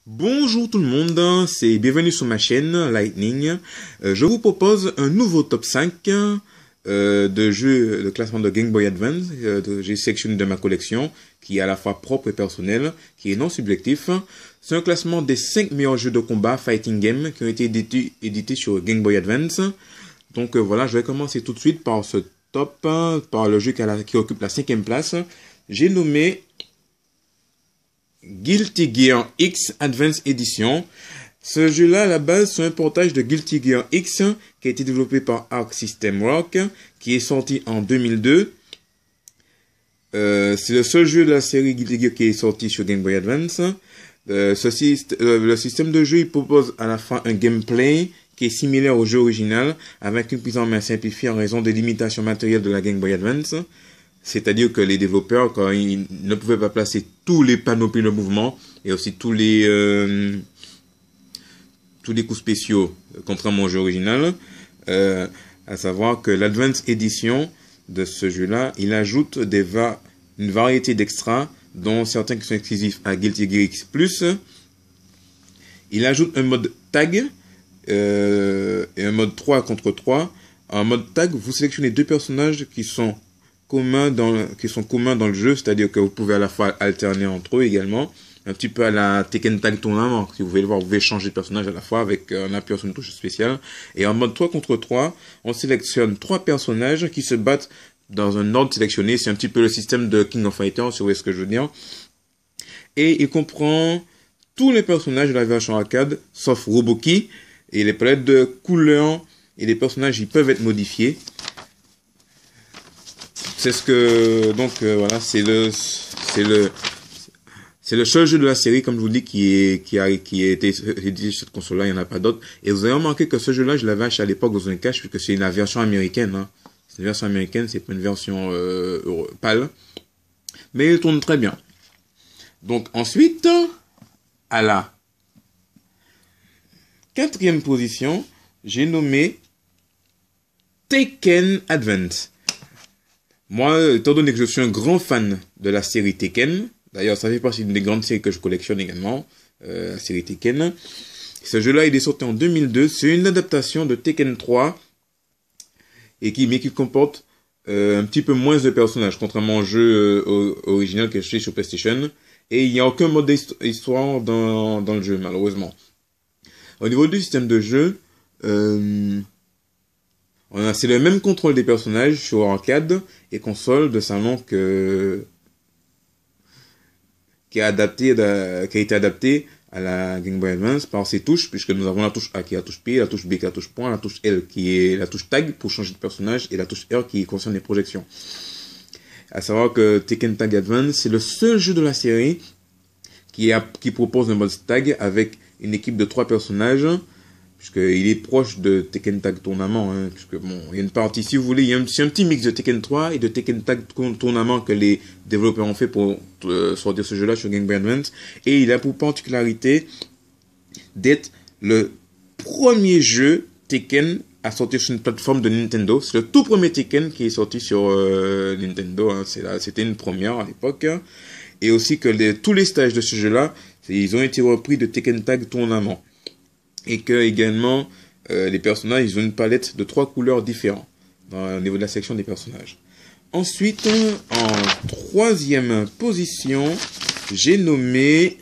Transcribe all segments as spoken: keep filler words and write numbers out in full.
Bonjour tout le monde, c'est bienvenue sur ma chaîne Lightning. Euh, je vous propose un nouveau top cinq euh, de jeux de classement de Game Boy Advance. Euh, J'ai sélectionné de ma collection qui est à la fois propre et personnel, qui est non subjectif. C'est un classement des cinq meilleurs jeux de combat fighting game qui ont été édités, édités sur Game Boy Advance. Donc euh, voilà, je vais commencer tout de suite par ce top, par le jeu qui, a la, qui occupe la cinquième place. J'ai nommé Guilty Gear X Advance Edition. Ce jeu-là, à la base, c'est un portage de Guilty Gear X qui a été développé par Arc System Rock, qui est sorti en deux mille deux. Euh, c'est le seul jeu de la série Guilty Gear qui est sorti sur Game Boy Advance. Euh, ceci, euh, le système de jeu, il propose à la fin un gameplay qui est similaire au jeu original, avec une prise en main simplifiée en raison des limitations matérielles de la Game Boy Advance. C'est-à-dire que les développeurs, quand ils ne pouvaient pas placer tous les panoplies de mouvement et aussi tous les euh, tous les coups spéciaux, contrairement au jeu original, euh, à savoir que l'Advance Edition de ce jeu-là, il ajoute des va une variété d'extras, dont certains qui sont exclusifs à Guilty Gear X plus. Il ajoute un mode tag euh, et un mode trois contre trois. En mode tag, vous sélectionnez deux personnages qui sont communs dans, qui sont communs dans le jeu, c'est-à-dire que vous pouvez à la fois alterner entre eux également, un petit peu à la Tekken Tag Tournament, si vous voulez le voir, vous pouvez changer de personnage à la fois avec un appui sur une touche spéciale. Et en mode trois contre trois, on sélectionne trois personnages qui se battent dans un ordre sélectionné, c'est un petit peu le système de King of Fighters, si vous voyez ce que je veux dire. Et il comprend tous les personnages de la version arcade, sauf Roboki, et les palettes de couleurs et les personnages, ils peuvent être modifiés. C'est ce que, donc, euh, voilà, c'est le, c'est le, c'est le seul jeu de la série, comme je vous dis, qui est, qui a, qui a été édité sur cette console-là, il n'y en a pas d'autres. Et vous avez remarqué que ce jeu-là, je l'avais acheté à l'époque dans un cache, puisque c'est la version américaine, hein. C'est une version américaine, c'est pas une version, euh, pâle. Mais il tourne très bien. Donc, ensuite, à la quatrième position, j'ai nommé Tekken Advance. Moi, étant donné que je suis un grand fan de la série Tekken, d'ailleurs ça fait partie d'une des grandes séries que je collectionne également, euh, la série Tekken. Ce jeu-là, il est sorti en deux mille deux, c'est une adaptation de Tekken trois, et qui, mais qui comporte euh, un petit peu moins de personnages, contrairement au jeu euh, original que je suis sur PlayStation, et il n'y a aucun mode d'histoire dans, dans le jeu, malheureusement. Au niveau du système de jeu, euh, c'est le même contrôle des personnages sur arcade et console de salon que qui a adapté de, qui a été adapté à la Game Boy Advance par ses touches, puisque nous avons la touche A qui est la touche P, la touche B qui est la touche point, la touche L qui est la touche tag pour changer de personnage et la touche R qui concerne les projections. À savoir que Tekken Tag Advance, c'est le seul jeu de la série qui a qui propose un mode tag avec une équipe de trois personnages, puisqu'il est proche de Tekken Tag Tournament, hein, puisque bon, il y a une partie, si vous voulez, il y a un, un petit mix de Tekken trois et de Tekken Tag Tournament que les développeurs ont fait pour euh, sortir ce jeu-là sur Game Boy Advance, et il a pour particularité d'être le premier jeu Tekken à sortir sur une plateforme de Nintendo. C'est le tout premier Tekken qui est sorti sur euh, Nintendo, hein, c'était une première à l'époque, et aussi que les, tous les stages de ce jeu-là, ils ont été repris de Tekken Tag Tournament. Et que également euh, les personnages ils ont une palette de trois couleurs différentes dans, au niveau de la sélection des personnages. Ensuite, en troisième position, j'ai nommé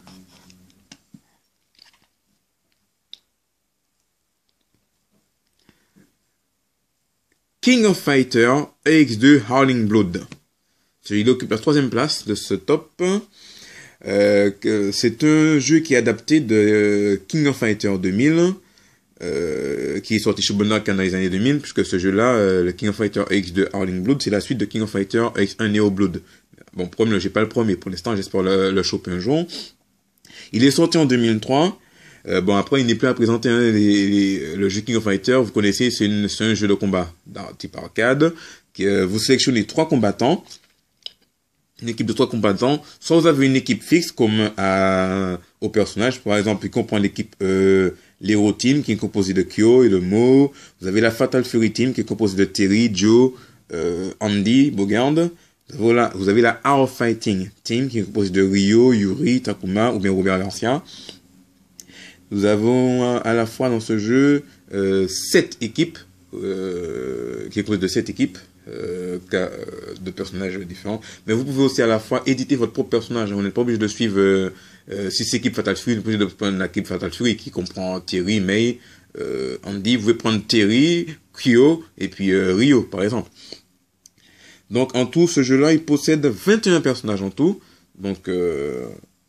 King of Fighters A X deux Howling Blood. Il occupe la troisième place de ce top. Euh, c'est un jeu qui est adapté de King of Fighters deux mille, euh, qui est sorti chez Bonark dans les années deux mille, puisque ce jeu-là, euh, le King of Fighters A X deux Howling Blood, c'est la suite de King of Fighters A X un Neo Blood. Bon, problème, j'ai pas le premier, pour l'instant, j'espère le, le choper un jour. Il est sorti en deux mille trois. Euh, bon, après, il n'est plus à présenter, hein, les, les, le jeu King of Fighters, vous connaissez, c'est un jeu de combat dans type arcade, qui, euh, vous sélectionnez trois combattants, une équipe de trois combattants, soit vous avez une équipe fixe comme à, au personnage, par exemple, il comprend l'équipe euh, l'Hero Team qui est composée de Kyo et de Mo, vous avez la Fatal Fury Team qui est composée de Terry, Joe, euh, Andy, Bogard, Voilà, vous avez la Art of Fighting Team qui est composée de Ryo, Yuri, Takuma ou bien Robert Garcia. Nous avons à la fois dans ce jeu euh, sept équipes, euh, qui est composée de sept équipes euh, de personnages différents. Mais vous pouvez aussi à la fois éditer votre propre personnage. Vous n'êtes pas obligé de suivre euh, euh, six équipes Fatal Fury, vous pouvez de prendre l'équipe Fatal Fury qui comprend Terry, Mei, euh, Andy. Vous pouvez prendre Terry, Kyo et puis euh, Ryo par exemple. Donc en tout, ce jeu-là, il possède vingt et un personnages en tout. Donc euh,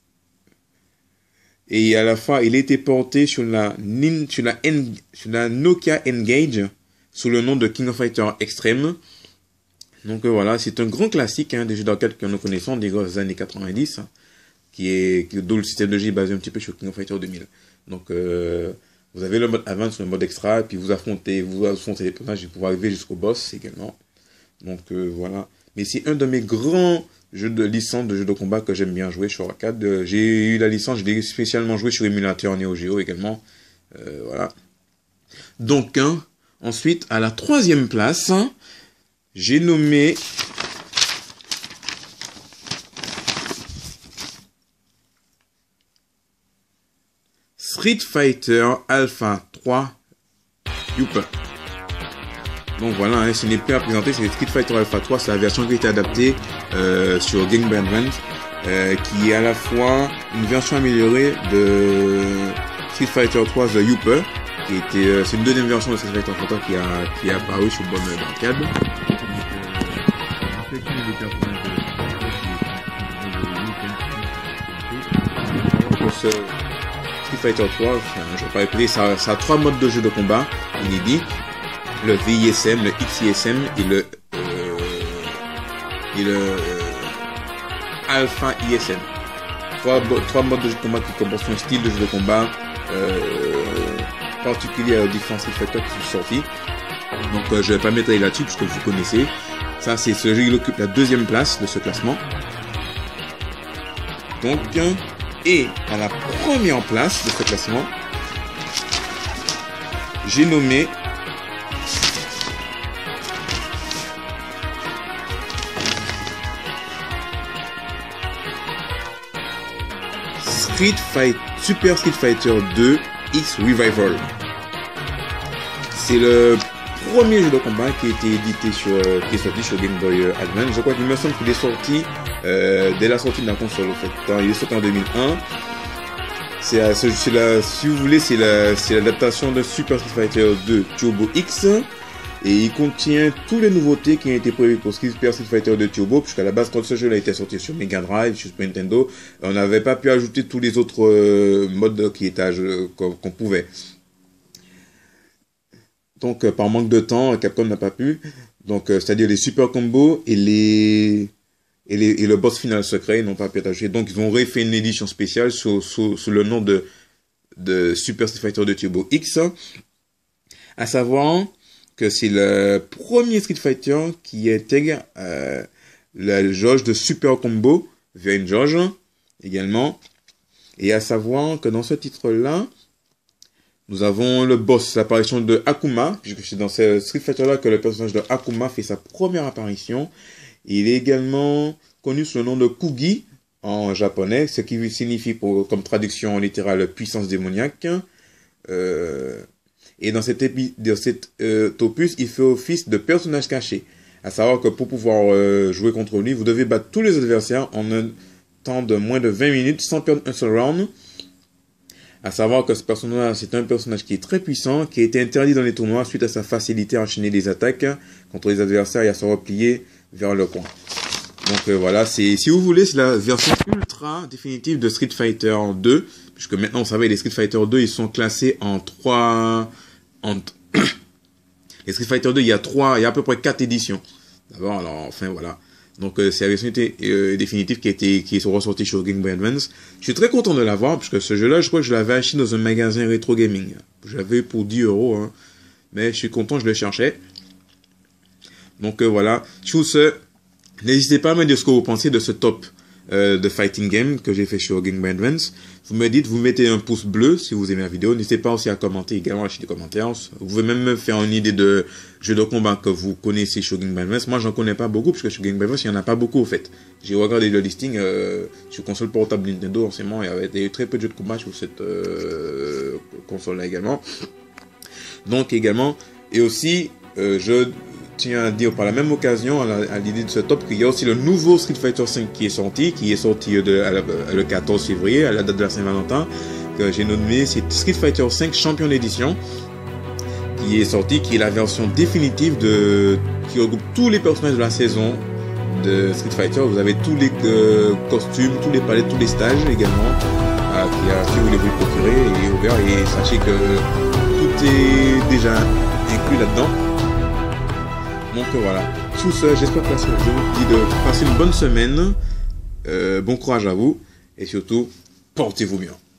et à la fois, il a été porté sur la, Nin, sur la, N, sur la Nokia N-Gage sous le nom de King of Fighters Extreme. Donc euh, voilà, c'est un grand classique hein, des jeux d'arcade que nous connaissons des années quatre-vingt-dix, hein, qui est qui, d'où le système de jeu est basé un petit peu sur King of Fighters deux mille. Donc euh, vous avez le mode Advance, le mode Extra, et puis vous affrontez, vous affrontez les personnages pour arriver jusqu'au boss également. Donc euh, voilà, mais c'est un de mes grands jeu de licence de jeux de combat que j'aime bien jouer sur arcade. J'ai eu la licence, je l'ai spécialement joué sur émulateur Neo Geo également. Euh, voilà. Donc, hein, ensuite, à la troisième place, hein, j'ai nommé Street Fighter Alpha trois Youpa. Donc voilà, hein, ce n'est plus à présenter, c'est Street Fighter Alpha trois, c'est la version qui a été adaptée euh, sur Game Boy Advance, euh, qui est à la fois une version améliorée de Street Fighter trois The Youper, qui était, euh, c'est une deuxième version de Street Fighter trois qui a, qui a apparu sur bonne d'arcade. Pour ce Street Fighter trois, enfin, je ne vais pas appeler, ça, ça a trois modes de jeu de combat inédits. Le V I S M, le X I S M et le euh, et le euh, Alpha I S M. Trois, trois modes de jeu de combat qui comportent un style de jeu de combat euh, particulier aux différents Street Fighter qui sont sortis. Donc euh, je vais pas m'étaler là-dessus puisque vous connaissez. Ça c'est ce jeu, il occupe la deuxième place de ce classement. Donc et à la première place de ce classement, j'ai nommé Street Fight, Super Street Fighter deux X Revival. C'est le premier jeu de combat qui a été édité sur, qui est sorti sur Game Boy Advance. Je crois qu'il me semble qu'il est sorti euh, dès la sortie de la console. En fait, il est sorti en deux mille un. C'est la, c'est la, si vous voulez, c'est la, c'est l'adaptation de Super Street Fighter deux Turbo X. Et il contient toutes les nouveautés qui ont été prévues pour Super Street Fighter deux Turbo, puisqu'à la base, quand ce jeu a été sorti sur Mega Drive, sur Super Nintendo, on n'avait pas pu ajouter tous les autres euh, modes qui étaient euh, qu'on qu'on pouvait. Donc, euh, par manque de temps, Capcom n'a pas pu. Donc, euh, c'est-à-dire les super combos et les et, les, et le boss final secret, ils n'ont pas pu être ajoutés. Donc, ils ont refait une édition spéciale sous, sous, sous le nom de, de Super Street Fighter deux Turbo X, à savoir que c'est le premier Street Fighter qui intègre euh, la jauge de super combo via une jauge également. Et à savoir que dans ce titre-là, nous avons le boss, l'apparition de Akuma, puisque c'est dans ce Street Fighter-là que le personnage de Akuma fait sa première apparition. Il est également connu sous le nom de Kugi en japonais, ce qui signifie pour, comme traduction littérale puissance démoniaque. Euh, Et dans cet, épi dans cet euh, opus, il fait office de personnage caché. À savoir que pour pouvoir euh, jouer contre lui, vous devez battre tous les adversaires en un temps de moins de vingt minutes sans perdre un seul round. À savoir que ce personnage, c'est un personnage qui est très puissant, qui a été interdit dans les tournois suite à sa facilité à enchaîner les attaques contre les adversaires et à se replier vers le coin. Donc euh, voilà, c'est si vous voulez, c'est la version ultra définitive de Street Fighter deux, puisque maintenant, vous savez, les Street Fighter deux, ils sont classés en trois... En les Street Fighter deux, il y a trois, il y a à peu près quatre éditions. D'abord, alors, enfin, voilà. Donc, euh, c'est la version euh, définitive qui a été, qui est ressortie sur Game Boy Advance. Je suis très content de l'avoir, puisque ce jeu-là, je crois que je l'avais acheté dans un magasin rétro gaming. Je l'avais eu pour dix euros, hein. Mais je suis content, je le cherchais. Donc, euh, voilà. Sur ce, n'hésitez pas à me dire ce que vous pensez de ce top euh, de fighting game que j'ai fait sur Game Boy Advance. Vous me dites, vous mettez un pouce bleu si vous aimez la vidéo. N'hésitez pas aussi à commenter également, lâcher des commentaires. Vous pouvez même me faire une idée de jeux de combat que vous connaissez sur Game Boy Advance. Moi, j'en connais pas beaucoup, parce que sur Game Boy Advance, il n'y en a pas beaucoup, au fait. J'ai regardé le listing euh, sur console portable Nintendo, en ce moment, il y avait des, très peu de jeux de combat sur cette euh, console-là également. Donc, également, et aussi, euh, je tiens à dire par la même occasion, à, à l'idée de ce top, qu'il y a aussi le nouveau Street Fighter cinq qui est sorti, qui est sorti de, à la, le quatorze février, à la date de la Saint-Valentin, que j'ai nommé, c'est Street Fighter cinq Champion Edition, qui est sorti, qui est la version définitive de, qui regroupe tous les personnages de la saison de Street Fighter. Vous avez tous les euh, costumes, tous les palettes, tous les stages également, euh, qui a, si vous voulez vous le procurer, il est ouvert, et sachez que tout est déjà inclus là-dedans. Donc voilà, sur ce, j'espère que je vous dis de passer une bonne semaine, euh, bon courage à vous, et surtout, portez-vous bien.